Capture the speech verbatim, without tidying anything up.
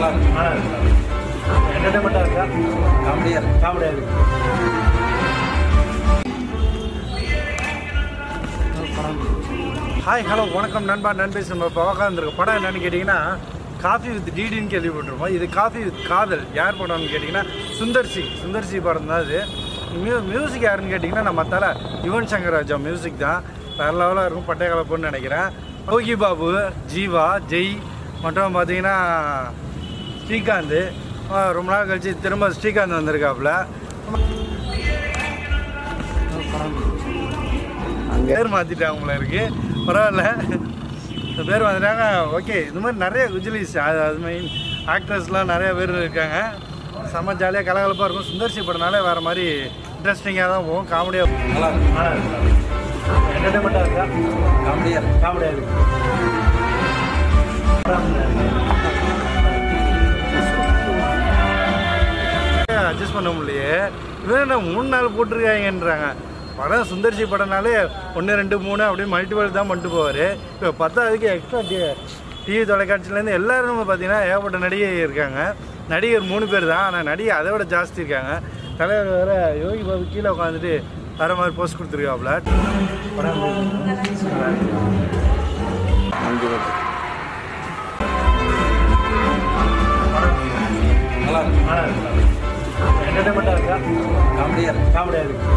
நல்லா இருக்கு. நல்லா இருக்கு. என்டர்டைன்மெண்ட்டாக இருக்கா? காமெடியாக இருக்கு. காமெடியாக இருக்கு. ஹாய், ஹலோ, வணக்கம் நண்பா, நண்பேஸ். நம்ம இப்போ உட்காந்துருக்க படம் என்னன்னு கேட்டிங்கன்னா காஃபி வித் டிடின்னு கேள்விப்பட்டிருப்போம். இது காஃபி வித் காதல். யார் படம்னு கேட்டிங்கன்னா சுந்தர்சி சுந்தர்சி படம் தான் இது. மியூ மியூசிக் யாருன்னு கேட்டிங்கன்னா நம்ம தலை யுவன் சங்கர் ராஜா மியூசிக் தான். வேறு லெவலாக இருக்கும். பட்டை கலப்புன்னு நினைக்கிறேன். யோகி பாபு, ஜீவா, ஜெய் மற்றும் பார்த்தீங்கன்னா ஸ்ரீகாந்த். ரொம்ப நாள் கழிச்சு திரும்ப ஸ்ரீகாந்த் வந்திருக்காப்புல. பேர் மாற்றிட்டாங்க இருக்கு. பரவாயில்ல, இந்த பேர் வந்துட்டாங்க. ஓகே, இது மாதிரி நிறைய குஜிலிஸ் அது அது மெயின் ஆக்டர்ஸ்லாம் நிறைய பேர் இருக்காங்க. செம்ம ஜாலியாக கலகலப்பாக இருக்கும். சுந்தர்சி படனாலே வேறு மாதிரி இன்ட்ரெஸ்டிங்காக தான் போகும். காமெடியாக இருக்கும். நல்லா இருக்கும். நல்லா இருக்கும். என்டர்டைன்மெண்ட்டாக இருக்கா? காமெடியாக இருக்கு. காமெடியாக இருக்கு. அட்ஜஸ்ட் பண்ண முடியலையே. இவன் மூணு நாள் போட்டிருக்காங்கன்றாங்க. படம் சுந்தர்சி படம்னாலே ஒன்று ரெண்டு மூணு அப்படின்னு மல்டிபிள் தான் பண்ணிட்டு போவார். இப்போ பத்தாவதுக்கு எக்ஸ்ட்ரா டி டிவி தொலைக்காட்சியிலேருந்து எல்லோரும் பார்த்தீங்கன்னா ஏகப்பட்ட நடிகை இருக்காங்க. நடிகர் மூணு பேர் தான், ஆனால் நடிகை அதை விட ஜாஸ்தி இருக்காங்க. தலைவர் வேறு யோகி பாபு கீழே உட்காந்துட்டு வேறு மாதிரி போஸ்ட் கொடுத்துருக்காப்புல. படம் நல்லா இருக்கு. நல்லா இருக்கு. என்டர்டைன்மெண்ட்டாக இருக்கா? காமெடியாக இருக்கு. காமெடியாக இருக்கு.